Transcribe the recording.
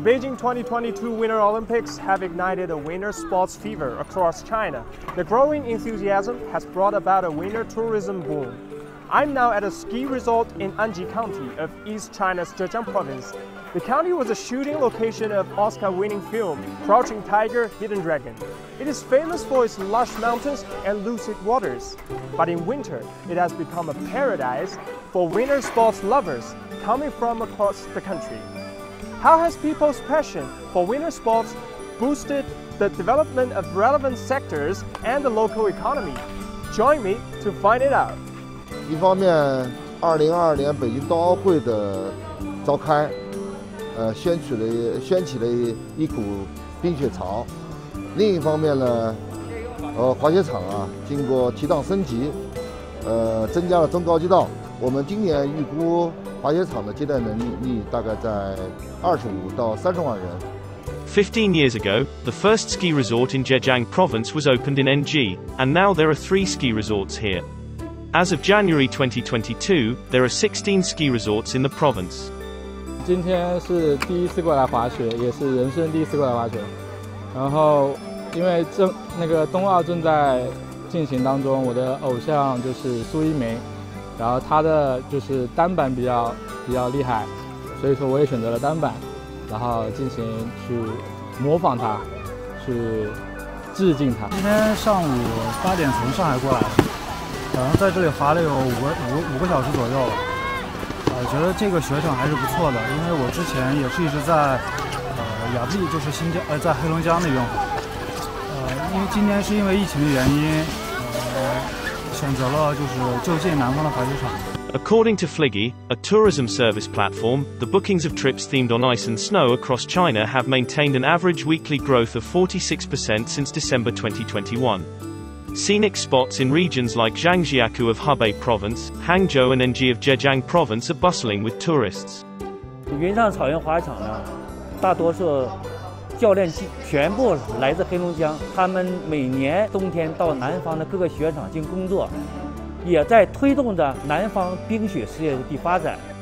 Beijing 2022 Winter Olympics have ignited a winter sports fever across China. The growing enthusiasm has brought about a winter tourism boom. I'm now at a ski resort in Anji County of East China's Zhejiang province. The county was a shooting location of Oscar-winning film Crouching Tiger, Hidden Dragon. It is famous for its lush mountains and lucid waters. But in winter, it has become a paradise for winter sports lovers coming from across the country. How has people's passion for winter sports boosted the development of relevant sectors and the local economy? Join me to find it out. 一方面，2022年北京冬奥会的召开，掀起了一股冰雪潮。另一方面呢，滑雪场啊，经过提档升级，增加了中高级道。我们今年预估滑雪场的接待能力大概在25到30万人。 15 years ago, the first ski resort in Zhejiang province was opened in NG, and now there are 3 ski resorts here. As of January 2022, there are 16 ski resorts in the province. 今天是第一次过来滑雪，也是人生第一次过来滑雪。然后，因为那个冬奥正在进行当中，我的偶像就是苏一鸣，然后他的就是单板比较厉害，所以说我也选择了单板，然后进行去模仿他，去致敬他。 今天上午8点从上海过来，然后在这里滑了有5个小时左右了。觉得这个雪场还是不错的，因为我之前也是一直在雅布，就是在黑龙江那边滑。因为今年是因为疫情的原因，选择了就是就近南方的滑雪场。 According to Fliggy, a tourism service platform, the bookings of trips themed on ice and snow across China have maintained an average weekly growth of 46% since December 2021. Scenic spots in regions like Zhangjiakou of Hebei Province, Hangzhou and Anji of Zhejiang Province are bustling with tourists. 云上草原滑雪场呢，大多数教练全部来自黑龙江，他们每年冬天到南方的各个雪场进行工作，也在推动着南方冰雪事业的发展。